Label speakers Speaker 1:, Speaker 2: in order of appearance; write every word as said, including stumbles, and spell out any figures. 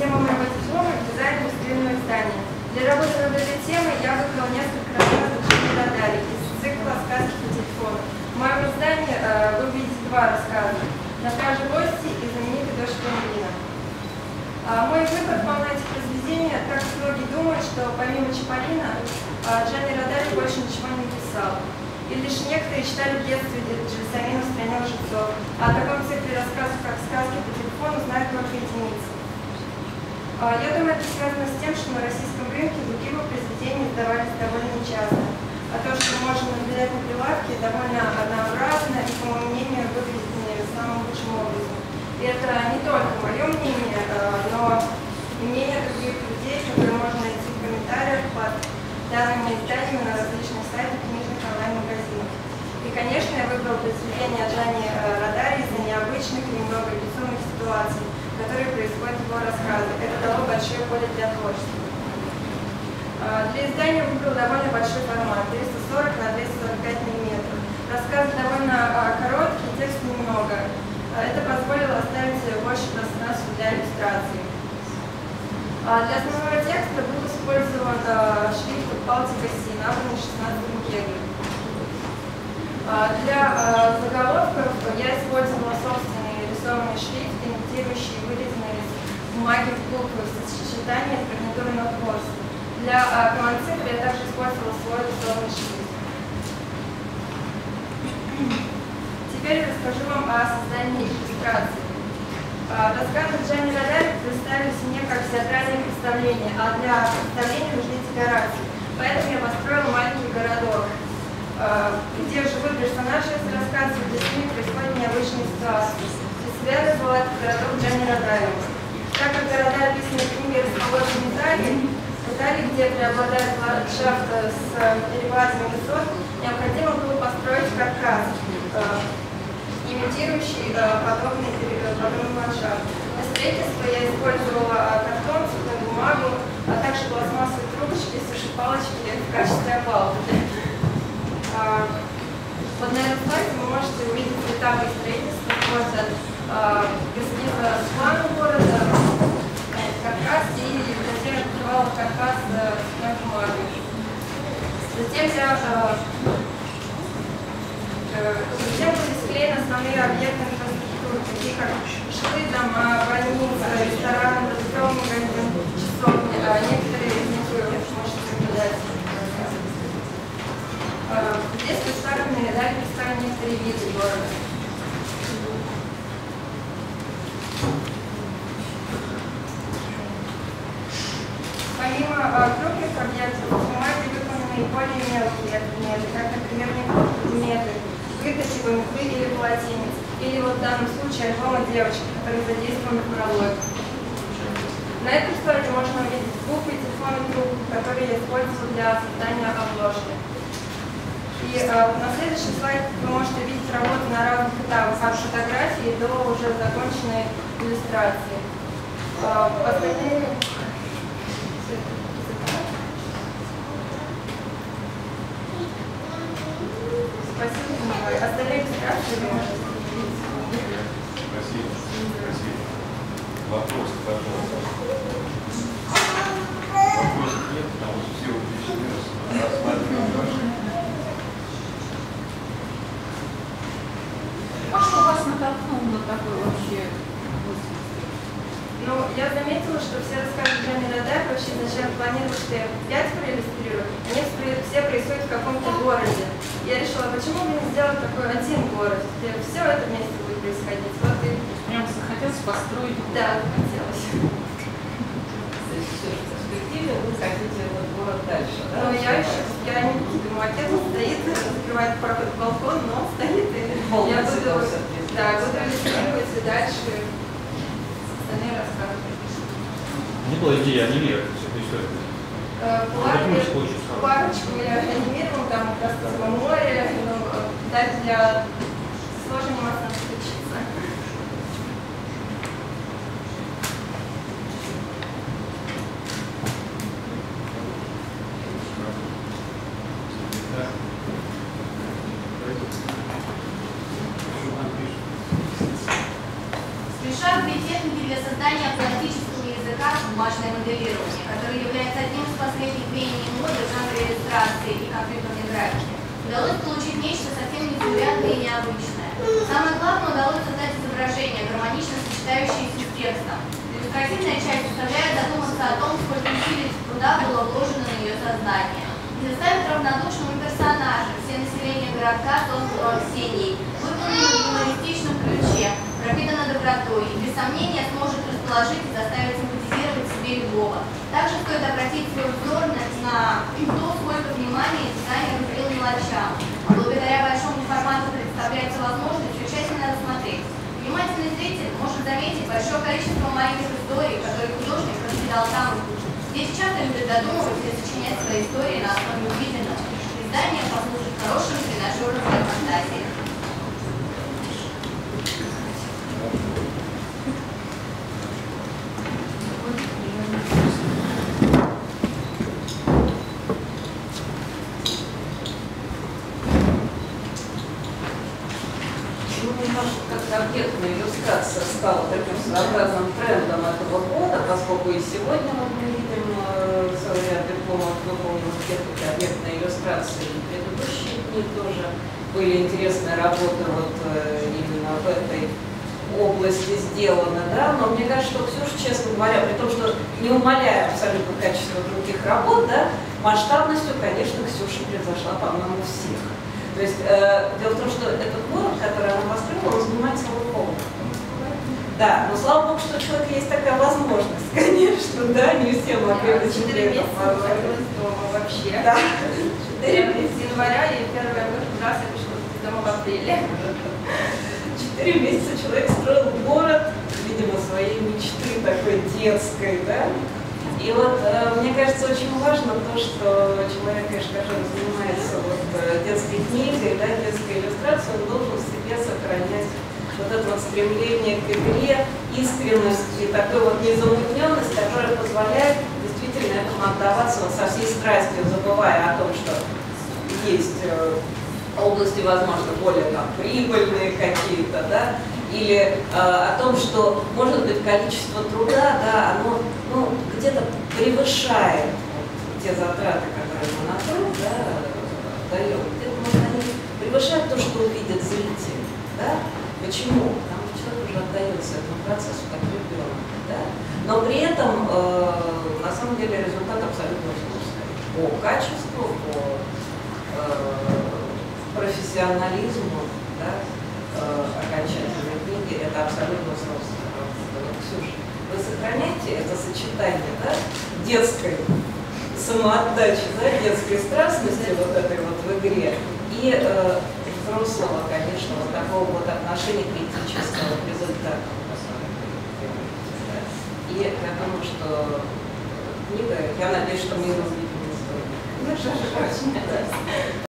Speaker 1: тема моего диплома – дизайн индустриального здания. Для работы над этой темой я выбрала несколько рассказов Дженни Родари из цикла «Сказки по телефону». В моем издании э, вы увидите два рассказа «На пляже гости» и «Знаменитый дождь Пингвина». А, мой выбор по этих произведений, так как многие думают, что помимо Чаполина Дженни Родари больше ничего не написал. И лишь некоторые читали в детстве Джельсомина в «Стране лжецов», а о таком цикле рассказов, как «Сказки по телефону», знают только единицы. Я думаю, это связано с тем, что на российском рынке другие его произведения издавались довольно нечасто, а то, что можно наблюдать на прилавке, довольно однообразно и, по моему мнению, выглядит самым лучшим образом. И это не только мое мнение, но и мнение других людей, которые можно найти в комментариях под данными изданиями на различных сайтах книжных онлайн-магазинах. И, конечно, я выбрал произведение Дженни Родари из-за необычных и немного безумных ситуаций, которые происходят в его рассказе. Это дало большое поле для творчества. Для издания выбрал довольно большой формат – триста сорок на двести сорок пять миллиметров. Рассказы довольно короткие, текста немного. Это позволило оставить больше пространства для иллюстрации. Для основного текста был использован шрифт Балтика Си, набранный шестнадцатым Кеглем. Для заголовков я использовала собственный рисованный шрифт, имитирующий вырезанные из бумаги в буквы в сочетании с гарнитурой на хвост. Для команд-цифр я также использовала свой рисованный шрифт. Теперь расскажу вам о создании иллюстрации. Рассказы Дженни Родари представились мне как театральное представление, а для представления нужны декорации. Поэтому я построила маленький городок, где живут персонажи из рассказа, где с ними происходят необычные ситуации. Для себя я назвала этот городок Дженни Родари. Так как города описаны в книге «Расположены в Италии», в Италии, где преобладает ландшафт с перепадами высот, необходимо было построить каркас, имитирующий подобный, подобный ландшафт. Для строительства я использовала картон, цветную бумагу, а также пластмассовые трубочки, суши-палочки в качестве обалки. Вот на этом слайде вы можете увидеть этапы строительства от эскиза с плана города, каркас, и затем открывала каркас цветной бумагой. Затем я Затем были склеены основные объекты инфраструктуры, такие как жилые дома, больницы, рестораны, продуктовый магазин, часовни, а некоторые из них вы можете наблюдать. Здесь представлены рядами представлены некоторые виды города. Помимо крупных объектов, в бумаге выполнены и более мелкие предметы, как, например, некоторые предметы, выточиваемые меклы или полотенец, или вот в данном случае альбома девочки, которые задействованы в прологе. На этом слайде можно увидеть буквы и телефонную трубку, которые я использовала для создания обложки. И э, на следующем слайде вы можете видеть работу на разных этапах, от фотографии до уже законченной иллюстрации. Э, остальные... Спасибо, Николай. Остальные иллюстрации вы можете видеть.
Speaker 2: Спасибо. Спасибо. Вопрос, пожалуйста. Вопросов нет, потому что все увлечены рассматриваем ваши.
Speaker 3: А что вас натолкнуло на такой вообще мысль?
Speaker 1: Ну, я заметила, что все рассказы Дженни Родари вообще изначально планировала, что я пять проиллюстрирую, они все происходят в каком-то городе. Я решила, почему бы не сделать такой один город, где все это вместе будет происходить. Вот и...
Speaker 3: Прям захотелось построить.
Speaker 1: Да, хотелось.
Speaker 4: То есть все в перспективе вы хотите этот город дальше, да?
Speaker 1: Но я еще, я не буду, макет стоит, закрывает проход в балкон, но он стоит, и я буду, да, буду иллюстрировать и дальше остальные рассказы.
Speaker 5: Не была идея анимировать всю эту историю.
Speaker 1: Парочку я анимировала, там красного моря, но дальше для сложно анимации надо включиться.
Speaker 6: Решают две техники для создания пластического языка бумажное моделирование, которое является одним из последних веяний моды в жанре иллюстрации и компьютерной графики, удалось получить нечто совсем незаурядное и необычное. Самое главное, удалось создать изображение, гармонично сочетающееся с текстом. Иллюстративная часть заставляет задуматься о том, сколько усилий и труда было вложено на ее создание. Не заставит равнодушным персонажа, все население городка, созданного Ксенией, выполнено в юмористичном ключе, пропитано добротой и без сомнения сможет расположить и заставить симпатизировать себе любого. Также стоит обратить свой взор на, на то, сколько внимания дизайнер уделил мелочам. Благодаря большому формату представляется возможность все тщательно рассмотреть. Внимательный зритель может заметить большое количество маленьких историй, которые художник раскидал там и тут. Здесь часто любят додумывать и сочинять свои истории на основе увиденного. Издание послужит хорошим тренажером для фантазии.
Speaker 4: Как объектная иллюстрация стала таким своеобразным трендом этого года, поскольку и сегодня вот мы видим э, целый ряд дипломов выполненных техники объектной иллюстрации, и предыдущие дни тоже были интересные работы вот э, именно в этой области сделаны, да, но мне кажется, что Ксюша, честно говоря, при том, что не умаляя абсолютно качество других работ, да, масштабностью, конечно, Ксюша превзошла, по-моему, всех. То есть э, дело в том, что этот город, который она построила, он занимает целый холм. Да, но слава богу, что у человека есть такая возможность, конечно, да, не все могли бы
Speaker 1: четыре месяца находилась дома вообще.
Speaker 4: Да.
Speaker 1: четыре месяца января и первая год раз я пришла дома в апреле.
Speaker 4: Четыре месяца человек строил город, видимо, своей мечты такой детской, да. И вот э, мне кажется, очень важно то, что человек, конечно, который занимается вот, э, детской книгой, да, детской иллюстрацией, он должен в себе сохранять вот это вот стремление к игре, искренность и такой вот незамутненность, которая позволяет действительно этому отдаваться вот со всей страстью, забывая о том, что есть э, области, возможно, более там, прибыльные какие-то, да, или э, о том, что, может быть, количество труда, да, оно ну, где-то превышает вот, те затраты, которые мы на труд да, даем, где-то, может, они превышают то, что увидит зритель. Да? Почему? Потому что человек уже отдается этому процессу как ребенок. Да? Но при этом, э, на самом деле, результат абсолютно взрослый. По качеству, по э, профессионализму, да, окончательной книги, это абсолютно взрослая работа. Ксюша, вы сохраняете это сочетание, да, детской самоотдачи, да, детской страстности вот этой вот в игре и э, взрослого, конечно, вот такого вот отношения критического к результату. И я думаю, что книга, я надеюсь, что мы ее увидим.